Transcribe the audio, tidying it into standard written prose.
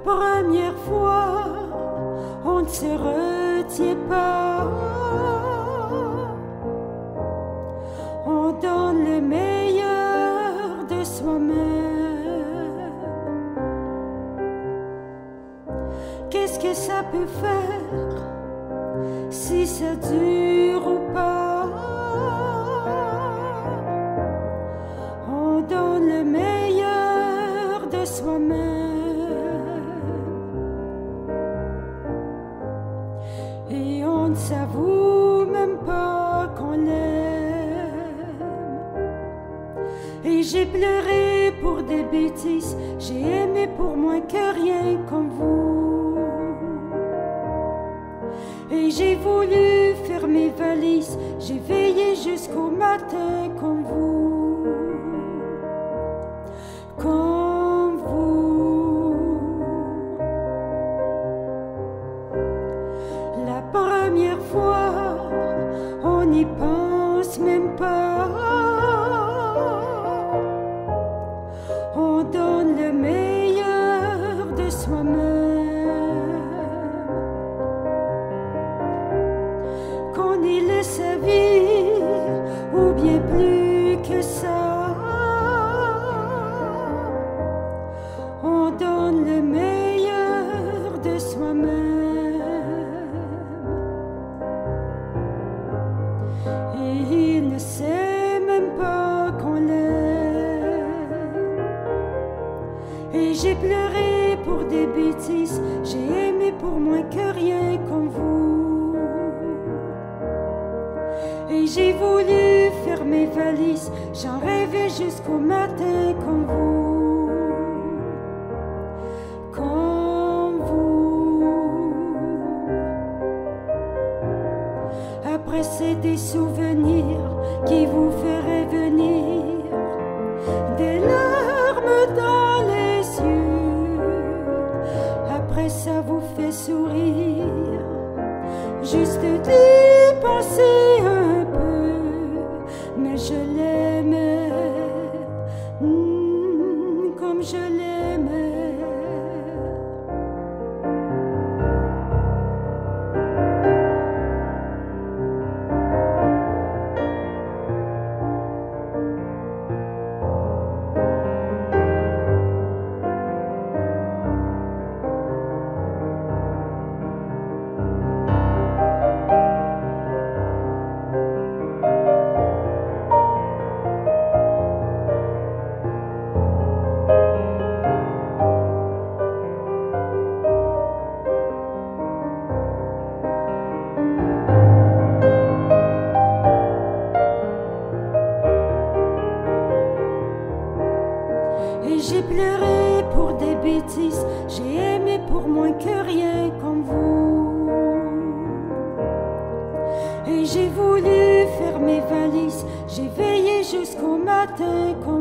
première fois, on ne se retient pas. On donne le meilleur de soi-même. Qu'est-ce que ça peut faire si ça dure ou pas? On donne le meilleur de soi-même. Et on ne s'avoue même pas qu'on l'aime. Et j'ai pleuré pour des bêtises, j'ai aimé pour moins que rien comme vous. Et j'ai voulu faire mes valises, j'ai veillé jusqu'au matin comme vous. Comme vous. La première fois, on n'y pense même pas. On donne le meilleur de soi-même. Qu'on y laisse sa vie, ou bien plus que ça. On donne le meilleur de soi-même. Et il ne sait même pas qu'on l'aime. Et j'ai pleuré pour des bêtises, j'ai aimé pour moins que rien comme vous. Et j'ai voulu faire mes valises, j'en rêvais jusqu'au matin comme vous. Comme vous. Après c'est des souvenirs qui vous feraient venir des larmes dans les yeux. Après ça vous fait sourire, juste d'y penser un peu. Mais je l'aimais, comme je l'aimais. Et j'ai pleuré pour des bêtises, j'ai aimé pour moins que rien comme vous. Et j'ai voulu faire mes valises, j'ai veillé jusqu'au matin comme